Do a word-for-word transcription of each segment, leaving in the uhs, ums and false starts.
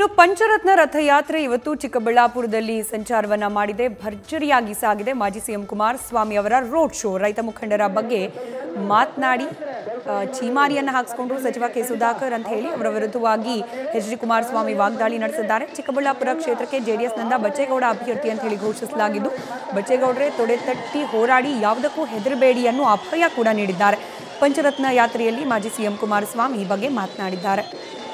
ಇನ್ನು ಪಂಚರತ್ನ ರಥಯಾತ್ರೆ ಇವತ್ತು ಚಿಕ್ಕಬಳ್ಳಾಪುರದಲ್ಲಿ ಸಂಚಾರವನ್ನ ಮಾಡಿದೆ. ಭರ್ಜರಿಯಾಗಿ ಸಾಗಿದೆ. ಮಾಜಿ ಸಿಎಂ ಕುಮಾರಸ್ವಾಮಿ ಅವರ ರೋಡ್ ಶೋ. ರೈತ ಮುಖಂಡರ ಬಗ್ಗೆ ಮಾತನಾಡಿ ಚೀಮಾರಿಯನ್ನು ಹಾಕಿಸಿಕೊಂಡ್ರು ಸಚಿವ ಕೆ ಸುಧಾಕರ್ ಅಂತ ಹೇಳಿ ಅವರ ವಿರುದ್ಧವಾಗಿ ಎಚ್ ಡಿ ಕುಮಾರಸ್ವಾಮಿ ವಾಗ್ದಾಳಿ ನಡೆಸಿದ್ದಾರೆ. ಚಿಕ್ಕಬಳ್ಳಾಪುರ ಕ್ಷೇತ್ರಕ್ಕೆ ಜೆಡಿಎಸ್ನಿಂದ ಬಚ್ಚೇಗೌಡ ಅಭ್ಯರ್ಥಿ ಅಂತ ಹೇಳಿ ಘೋಷಿಸಲಾಗಿದ್ದು, ಬಚ್ಚೇಗೌಡರೇ ತೊಡೆ ತಟ್ಟಿ ಹೋರಾಡಿ ಯಾವುದಕ್ಕೂ ಹೆದರಬೇಡಿ ಅನ್ನೋ ಅಭಯ ಕೂಡ ನೀಡಿದ್ದಾರೆ. ಪಂಚರತ್ನ ಯಾತ್ರೆಯಲ್ಲಿ ಮಾಜಿ ಸಿಎಂ ಕುಮಾರಸ್ವಾಮಿ ಈ ಬಗ್ಗೆ ಮಾತನಾಡಿದ್ದಾರೆ.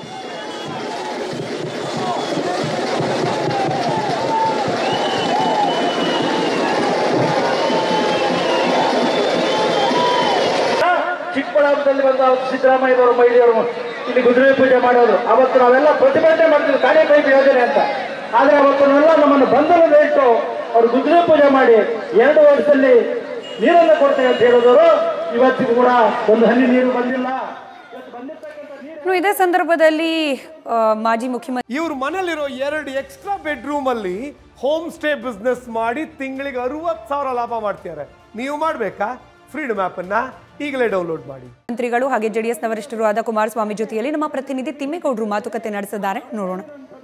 ಚಿಕ್ಕಬಳ್ಳಾಪುರದಲ್ಲಿ ಬಂದ ಸಿದ್ದರಾಮಯ್ಯವರು ಮಹಿಳೆಯರು ಇಲ್ಲಿ ಗುಜರಿ ಪೂಜೆ ಮಾಡೋದು, ಅವತ್ತು ನಾವೆಲ್ಲ ಪ್ರತಿಭಟನೆ ಮಾಡ್ತೀವಿ ಕಾರ್ಯಕ್ರಮ ಯೋಜನೆ ಅಂತ. ಆದ್ರೆ ಅವತ್ತನ್ನೆಲ್ಲ ನಮ್ಮನ್ನು ಬಂಧನದ ಇಟ್ಟು ಅವರು ಗುಜರಿ ಪೂಜೆ ಮಾಡಿ ಎರಡು ವರ್ಷದಲ್ಲಿ ನೀರನ್ನು ಕೊಡ್ತೇವೆ ಅಂತ ಹೇಳಿದವರು ಇವತ್ತಿಗೂ ಕೂಡ ಒಂದು ಹನಿ ನೀರು ಬಂದಿಲ್ಲ. ಇದೇ ಸಂದರ್ಭದಲ್ಲಿ ಮಾಜಿ ಮುಖ್ಯಮಂತ್ರಿ ಇವ್ರ ಮನೇಲಿರೋ ಎರಡು ಎಕ್ಸ್ಟ್ರಾ ಬೆಡ್ರೂಮ್ ಅಲ್ಲಿ ಹೋಮ್ ಸ್ಟೇ ಬಿಸ್ನೆಸ್ ಮಾಡಿ ತಿಂಗಳಿಗೆ ಅರವತ್ತು ಸಾವಿರ ಲಾಭ ಮಾಡ್ತಿದ್ದಾರೆ. ನೀವು ಮಾಡ್ಬೇಕಾ? ಫ್ರೀಡಮ್ ಆಪ್ ಅನ್ನ ಈಗಲೇ ಡೌನ್ಲೋಡ್ ಮಾಡಿ. ಮಂತ್ರಿಗಳು ಹಾಗೆ ಜೆಡಿಎಸ್ನ ವರಿಷ್ಠರು ಆದ ಕುಮಾರಸ್ವಾಮಿ ಜೊತೆಯಲ್ಲಿ ನಮ್ಮ ಪ್ರತಿನಿಧಿ ತಿಮ್ಮೇಗೌಡರು ಮಾತುಕತೆ ನಡೆಸಿದ್ದಾರೆ. ನೋಡೋಣ.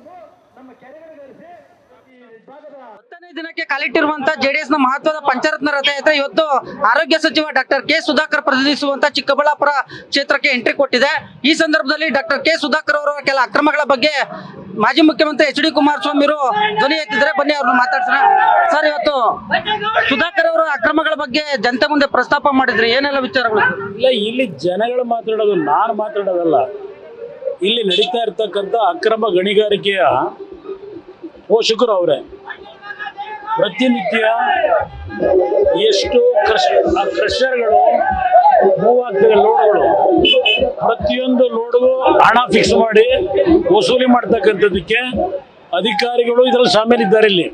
ಹತ್ತನೇ ದಿನಕ್ಕೆ ಕಾಲಿಟ್ಟಿರುವಂತಹ ಜೆಡಿಎಸ್ನ ಮಹತ್ವದ ಪಂಚರತ್ನ ರಥಯಾತ್ರೆ ಇವತ್ತು ಆರೋಗ್ಯ ಸಚಿವ ಡಾಕ್ಟರ್ ಕೆ ಸುಧಾಕರ್ ಪ್ರತಿನಿಧಿಸುವಂತಹ ಚಿಕ್ಕಬಳ್ಳಾಪುರ ಕ್ಷೇತ್ರಕ್ಕೆ ಎಂಟ್ರಿ ಕೊಟ್ಟಿದೆ. ಈ ಸಂದರ್ಭದಲ್ಲಿ ಡಾಕ್ಟರ್ ಕೆ ಸುಧಾಕರ್ ಅವರ ಕೆಲ ಅಕ್ರಮಗಳ ಬಗ್ಗೆ ಮಾಜಿ ಮುಖ್ಯಮಂತ್ರಿ ಎಚ್ ಡಿ ಕುಮಾರಸ್ವಾಮಿ ಅವರು ಧ್ವನಿ ಎತ್ತಿದ್ರೆ ಬನ್ನಿ ಅವ್ರನ್ನ ಮಾತಾಡ್ತಾರೆ. ಸರ್, ಇವತ್ತು ಸುಧಾಕರ್ ಅವರ ಅಕ್ರಮಗಳ ಬಗ್ಗೆ ಜನತೆ ಮುಂದೆ ಪ್ರಸ್ತಾಪ ಮಾಡಿದ್ರೆ ಏನೆಲ್ಲ ವಿಚಾರಗಳು? ಇಲ್ಲ, ಇಲ್ಲಿ ಜನಗಳು ಮಾತಾಡೋದು, ನಾನು ಮಾತಾಡೋದಲ್ಲ. ಇಲ್ಲಿ ನಡೀತಾ ಇರ್ತಕ್ಕಂಥ ಅಕ್ರಮ ಗಣಿಗಾರಿಕೆಯ ಪೋಷಕರು ಅವರೇ. ಪ್ರತಿನಿತ್ಯ ಎಷ್ಟು ಕ್ರಶ್ ಕ್ರಷರ್ಗಳು ಮೂವ್ ಆಗ್ತವೆ, ಲೋಡ್ಗಳು, ಪ್ರತಿಯೊಂದು ಲೋಡ್ಗೂ ಹಣ ಫಿಕ್ಸ್ ಮಾಡಿ ವಸೂಲಿ ಮಾಡ್ತಕ್ಕಂಥದ್ದಕ್ಕೆ ಅಧಿಕಾರಿಗಳು ಇದರಲ್ಲಿ ಶಾಮೀಲಿದ್ದಾರೆ. ಇಲ್ಲಿ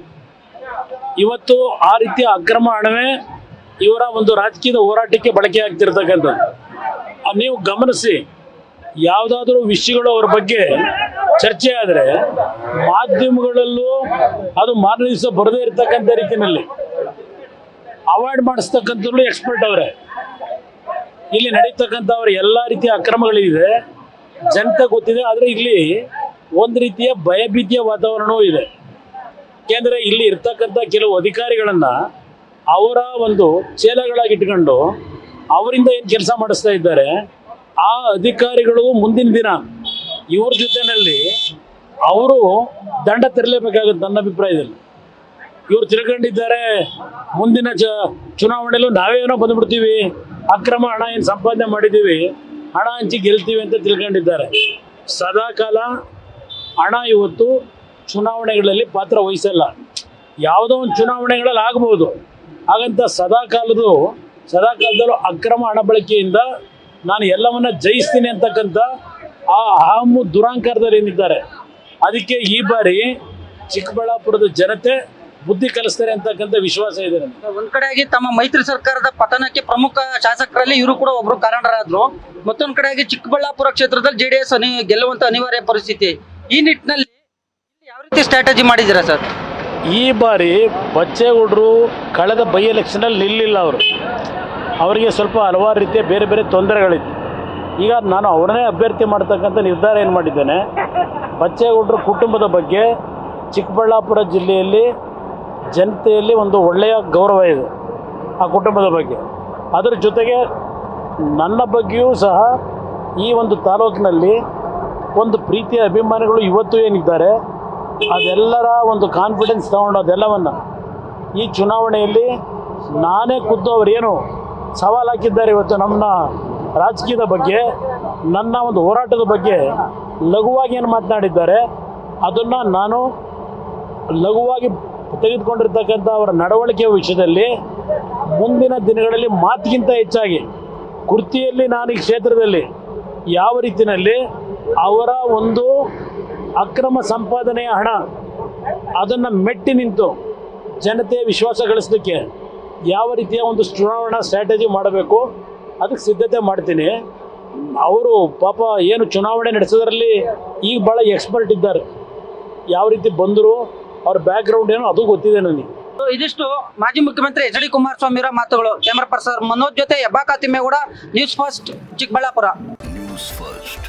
ಇವತ್ತು ಆ ರೀತಿಯ ಅಕ್ರಮ ಹಣವೇ ಇವರ ಒಂದು ರಾಜಕೀಯದ ಹೋರಾಟಕ್ಕೆ ಬಳಕೆ ಆಗ್ತಿರ್ತಕ್ಕಂಥದ್ದು. ನೀವು ಗಮನಿಸಿ, ಯಾವುದಾದ್ರೂ ವಿಷಯಗಳು ಅವ್ರ ಬಗ್ಗೆ ಚರ್ಚೆ ಆದರೆ ಮಾಧ್ಯಮಗಳಲ್ಲೂ ಅದು ಮಾರನೇ ದಿವಸ ಬರದೇ ಇರ್ತಕ್ಕಂಥ ರೀತಿಯಲ್ಲಿ ಅವಾಯ್ಡ್ ಮಾಡಿಸ್ತಕ್ಕಂಥವ್ರು ಎಕ್ಸ್ಪರ್ಟ್ ಅವರೇ. ಇಲ್ಲಿ ನಡೀತಕ್ಕಂಥ ಅವ್ರ ಎಲ್ಲ ರೀತಿಯ ಅಕ್ರಮಗಳಿದೆ, ಜನತೆ ಗೊತ್ತಿದೆ. ಆದರೆ ಇಲ್ಲಿ ಒಂದು ರೀತಿಯ ಭಯಭೀತಿಯ ವಾತಾವರಣವೂ ಇದೆ. ಯಾಕೆಂದರೆ ಇಲ್ಲಿ ಇರ್ತಕ್ಕಂಥ ಕೆಲವು ಅಧಿಕಾರಿಗಳನ್ನು ಅವರ ಒಂದು ಚೇಲಗಳಾಗಿ ಇಟ್ಕೊಂಡು ಅವರಿಂದ ಏನು ಕೆಲಸ ಮಾಡಿಸ್ತಾ ಇದ್ದಾರೆ, ಆ ಅಧಿಕಾರಿಗಳು ಮುಂದಿನ ದಿನ ಇವ್ರ ಜೊತೆಯಲ್ಲಿ ಅವರು ದಂಡ ತೆರಲೇಬೇಕಾಗುತ್ತೆ ನನ್ನ ಅಭಿಪ್ರಾಯದಲ್ಲಿ. ಇವ್ರು ತಿಳ್ಕೊಂಡಿದ್ದಾರೆ ಮುಂದಿನ ಚ ಚುನಾವಣೆಯಲ್ಲೂ ನಾವೇನೋ ಬಂದ್ಬಿಡ್ತೀವಿ, ಅಕ್ರಮ ಹಣ ಏನು ಸಂಪಾದನೆ ಮಾಡಿದ್ದೀವಿ, ಹಣ ಹಂಚಿ ಗೆಲ್ತೀವಿ ಅಂತ ತಿಳ್ಕೊಂಡಿದ್ದಾರೆ. ಸದಾಕಾಲ ಹಣ ಇವತ್ತು ಚುನಾವಣೆಗಳಲ್ಲಿ ಪಾತ್ರ ವಹಿಸಲ್ಲ. ಯಾವುದೋ ಒಂದು ಚುನಾವಣೆಗಳಲ್ಲಿ ಆಗ್ಬೋದು, ಹಾಗಂತ ಸದಾಕಾಲದ್ದು ಸದಾಕಾಲದಲ್ಲೂ ಅಕ್ರಮ ಹಣ ಬಳಕೆಯಿಂದ ನಾನು ಎಲ್ಲವನ್ನ ಜಯಿಸ್ತೀನಿ ಅಂತಕ್ಕಂಥ ಆ ಅಹಮ್ಮು ದುರಾಂಕಾರದಲ್ಲಿ ಏನಿದ್ದಾರೆ. ಅದಕ್ಕೆ ಈ ಬಾರಿ ಚಿಕ್ಕಬಳ್ಳಾಪುರದ ಜನತೆ ಬುದ್ಧಿ ಕಲಿಸ್ತಾರೆ ಅಂತಕ್ಕಂಥ ವಿಶ್ವಾಸ ಇದೆ. ಒಂದ್ ಕಡೆಯಾಗಿ ತಮ್ಮ ಮೈತ್ರಿ ಸರ್ಕಾರದ ಪತನಕ್ಕೆ ಪ್ರಮುಖ ಶಾಸಕರಲ್ಲಿ ಇವರು ಕೂಡ ಒಬ್ರು ಕಾರಣರಾದ್ರು. ಮತ್ತೊಂದ್ ಕಡೆಯಾಗಿ ಚಿಕ್ಕಬಳ್ಳಾಪುರ ಕ್ಷೇತ್ರದಲ್ಲಿ ಜೆಡಿಎಸ್ ಅನಿ ಗೆಲ್ಲುವಂತ ಅನಿವಾರ್ಯ ಪರಿಸ್ಥಿತಿ. ಈ ನಿಟ್ಟಿನಲ್ಲಿ ಯಾವ ರೀತಿ ಸ್ಟ್ರಾಟಜಿ ಮಾಡಿದ್ದೀರಾ ಸರ್? ಈ ಬಾರಿ ಬಚ್ಚೇಗೌಡರು ಕಳೆದ ಬೈ ಎಲೆಕ್ಷನಲ್ಲಿ ನಿಲ್ಲಿಲ್ಲ. ಅವರು ಅವರಿಗೆ ಸ್ವಲ್ಪ ಹಲವಾರು ರೀತಿಯ ಬೇರೆ ಬೇರೆ ತೊಂದರೆಗಳಿತ್ತು. ಈಗ ನಾನು ಅವರನ್ನೇ ಅಭ್ಯರ್ಥಿ ಮಾಡ್ತಕ್ಕಂಥ ನಿರ್ಧಾರ ಏನು ಮಾಡಿದ್ದೇನೆ, ಬಚ್ಚೇಗೌಡರ ಕುಟುಂಬದ ಬಗ್ಗೆ ಚಿಕ್ಕಬಳ್ಳಾಪುರ ಜಿಲ್ಲೆಯಲ್ಲಿ ಜನತೆಯಲ್ಲಿ ಒಂದು ಒಳ್ಳೆಯ ಗೌರವ ಇದೆ ಆ ಕುಟುಂಬದ ಬಗ್ಗೆ. ಅದರ ಜೊತೆಗೆ ನನ್ನ ಬಗ್ಗೆಯೂ ಸಹ ಈ ಒಂದು ತಾಲೂಕಿನಲ್ಲಿ ಒಂದು ಪ್ರೀತಿಯ ಅಭಿಮಾನಿಗಳು ಇವತ್ತು ಏನಿದ್ದಾರೆ ಅದೆಲ್ಲರ ಒಂದು ಕಾನ್ಫಿಡೆನ್ಸ್ ತಗೊಂಡು ಅದೆಲ್ಲವನ್ನು ಈ ಚುನಾವಣೆಯಲ್ಲಿ ನಾನೇ ಖುದ್ದು ಅವರೇನು ಸವಾಲು ಹಾಕಿದ್ದಾರೆ ಇವತ್ತು ನಮ್ಮ ರಾಜಕೀಯದ ಬಗ್ಗೆ, ನನ್ನ ಒಂದು ಹೋರಾಟದ ಬಗ್ಗೆ ಲಘುವಾಗಿ ಏನು ಮಾತನಾಡಿದ್ದಾರೆ ಅದನ್ನು ನಾನು ಲಘುವಾಗಿ ತೆಗೆದುಕೊಂಡಿರ್ತಕ್ಕಂಥ ಅವರ ನಡವಳಿಕೆಯ ವಿಷಯದಲ್ಲಿ ಮುಂದಿನ ದಿನಗಳಲ್ಲಿ ಮಾತಿಗಿಂತ ಹೆಚ್ಚಾಗಿ ಕೃತಿಯಲ್ಲಿ ನಾನು ಈ ಕ್ಷೇತ್ರದಲ್ಲಿ ಯಾವ ರೀತಿಯಲ್ಲಿ ಅವರ ಒಂದು ಅಕ್ರಮ ಸಂಪಾದನೆಯ ಹಣ ಅದನ್ನು ಮೆಟ್ಟಿ ನಿಂತು ಜನತೆಯ ವಿಶ್ವಾಸ ಗಳಿಸಲಿಕ್ಕೆ ಯಾವ ರೀತಿಯ ಒಂದು ಚುನಾವಣಾ ಸ್ಟ್ರಾಟಜಿ ಮಾಡಬೇಕು ಅದಕ್ಕೆ ಸಿದ್ಧತೆ ಮಾಡ್ತೀನಿ. ಅವರು ಪಾಪ ಏನು ಚುನಾವಣೆ ನಡೆಸೋದ್ರಲ್ಲಿ ಈಗ ಭಾಳ ಎಕ್ಸ್ಪರ್ಟ್ ಇದ್ದಾರೆ. ಯಾವ ರೀತಿ ಬಂದರು, ಅವ್ರ ಬ್ಯಾಕ್ಗ್ರೌಂಡ್ ಏನೋ ಅದು ಗೊತ್ತಿದೆ ನನಗೆ. ಇದಿಷ್ಟು ಮಾಜಿ ಮುಖ್ಯಮಂತ್ರಿ ಎಚ್ ಡಿ ಕುಮಾರಸ್ವಾಮಿ ಅವರ ಮಾತುಗಳು. ಕ್ಯಾಮರಾ ಪರ್ಸನ್ ಮನೋಜ್ ಜೊತೆ Hebbaka Thimmegowda, news first Chikkaballapura. News first.